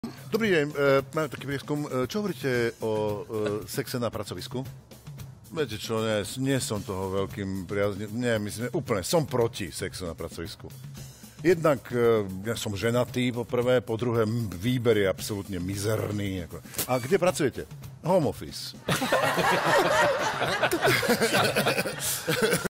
Dobrý deň, máme taký prieskum. Čo hovoríte o sexe na pracovisku? Viete čo, nie som toho veľkým priaznivcom. Nie, myslím, úplne, som proti sexu na pracovisku. Jednak ja som ženatý, po prvé, po druhé, výber je absolútne mizerný. A kde pracujete? Home office.